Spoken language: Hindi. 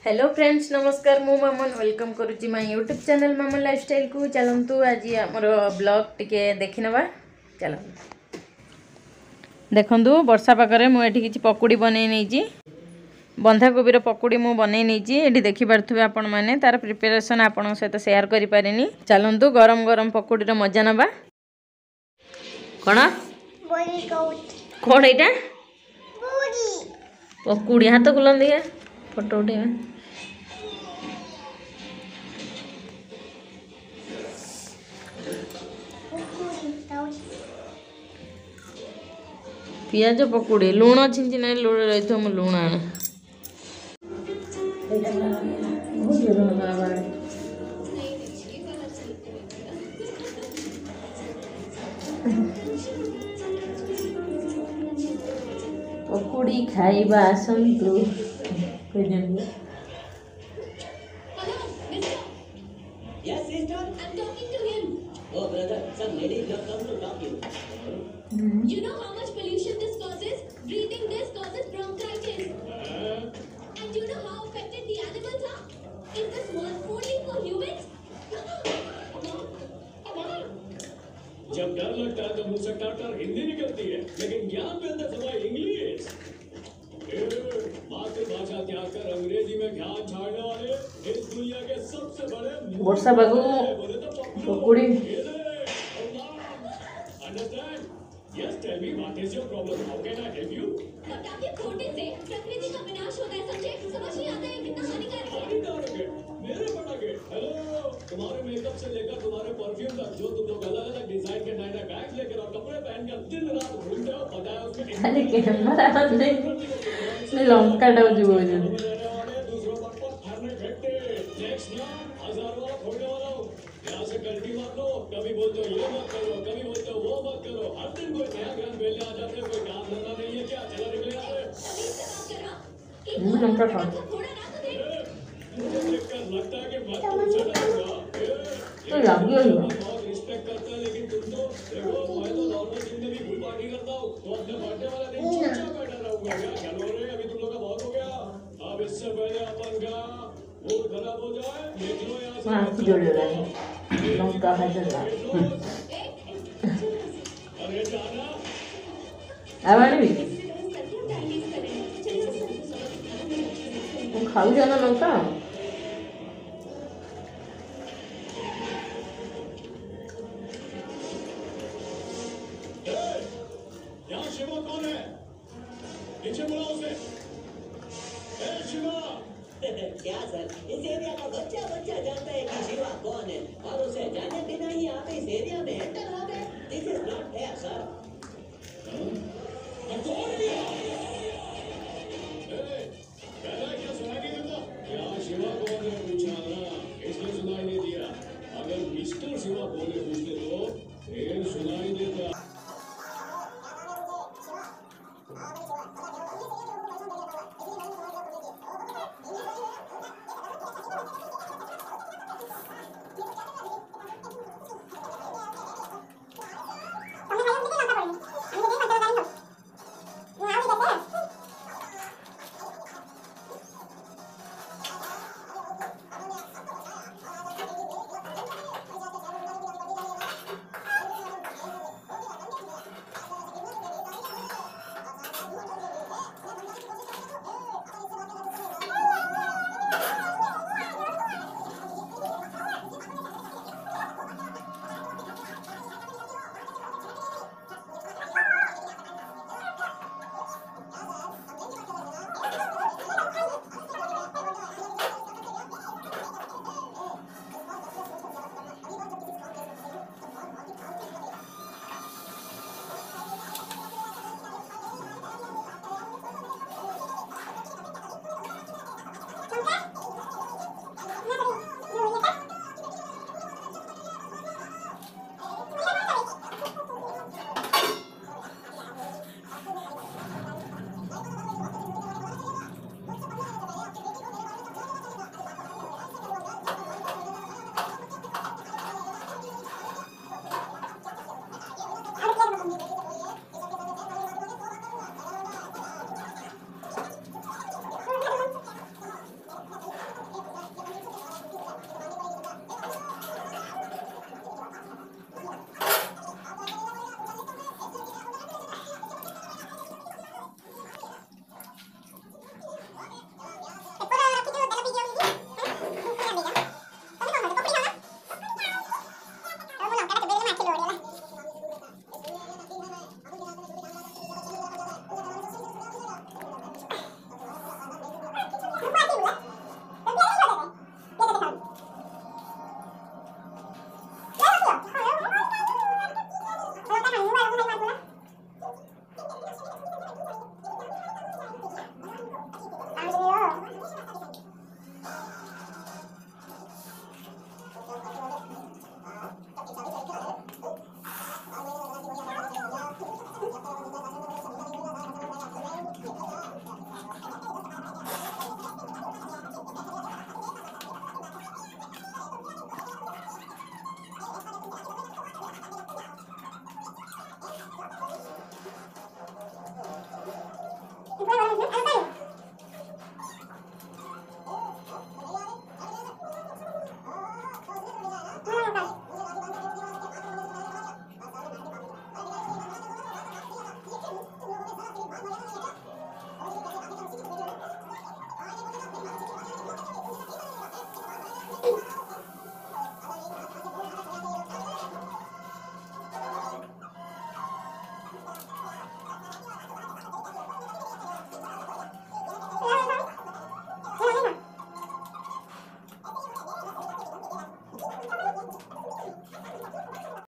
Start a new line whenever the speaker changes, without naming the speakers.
हेलो फ्रेंड्स नमस्कार मु मामन वेलकम करुच्ची my YouTube channel Maman lifestyle को चलतु आज आमर ब्लॉग टिके देखि नबा चल देखंतु वर्षा पागरे मु एठी किछि पकोड़ी बनै नैची बंधाकोबीर पकोड़ी मु बनै नैची एठी देखि पारथुबे आपण माने तार प्रिपरेशन आपण सहित शेयर करि पारिनी चलंतु गरम गरम पकोड़ी रो मजा नबा कोन कोन एटा पकोड़ी हाथ गुलन दिया फोटो उठे पियाज पकोड़ी लुण छिंची ना लुण रही तो मु लुण आने पकोड़ी खाइबा आसंतु
You know how much pollution this causes? Breathing this causes bronchitis. And you know how affected the animals are? Is this world only for humans?
जब डर लगता है तो मुंह से टाटर हिंदी निकलती है, लेकिन ज्ञान में अंदर सवाई इंग्लिश। मातृभाषा त्याग कर अंग्रेजी में ज्ञान छाड़ने वाले इस दुनिया के सबसे बड़े
वर्षा बाबू पकोड़ी
Understand? Yes, tell me what is your problem? How can I help you?
बताइए खोटे से प्रकृति का विनाश होता है समझे? समझ नहीं आता है कितना हानिकारक है?
हानिकारक है? मेरे पटाखे? हेलो, तुम्हारे मेकअप से लेकर तुम्हारे परफ्यूम तक जो तुम लोग अलग-अलग डिजाइन के नए-नए बैग लेकर और कपड़े पहनकर दिन रात घूमते हो, पता है उसमें
खाली कैमरा नहीं लंका डाउ जीवो
दूसरों पर फाड़ने फेंकते। नेक्स्ट ना हजारों वाला फोड़ने वाला हो। यहाँ से गलती मार लो, कभी बोलते हो ये मत करो, कभी बोलते हो वो मत करो। हर दिन कोई नया ज्ञान मिलने आ जाते हो, कोई काम धंधा नहीं है क्या? चलो निकले यहाँ से।
मुझे लंका खाओ
मुझे देखकर लगता है कि मैं तुमसे डरूंगा।
तो लागी हो
बहुत रिस्पेक्ट करता है, लेकिन तुम तो देखो मैं तो नॉर्मल जिंदगी फुल पार्टी करता हूँ, तो अपने बर्थडे वाला दिन चुपचाप बैठा रहूंगा क्या? चलो रे, अभी तुम लोग का बहुत हो गया। अब इससे पहले अपन का मूड खराब हो जाए, देख लो यहाँ से।
हां जोड़े रहे लंका हजर
अरे जाना
आवाड़ी वो खाऊ जाना लंका
यहाँ शिवा कौन है? नीचे बुलाओ उसे। शिवा
क्या सर, इस एरिया का बच्चा बच्चा जानता है कि शिवा कौन है और उसे जाने बिना ही आप इस एरिया में एंटर हो गए। This is not fair sir.
पहला क्या सुनाई नहीं देता? यहाँ शिवा कौन है पूछा ना, इसलिए सुनाई नहीं दिया। अगर मिस्टर शिवा कौन है पूछते तो फिर सुनाई देता।
Thank you. It's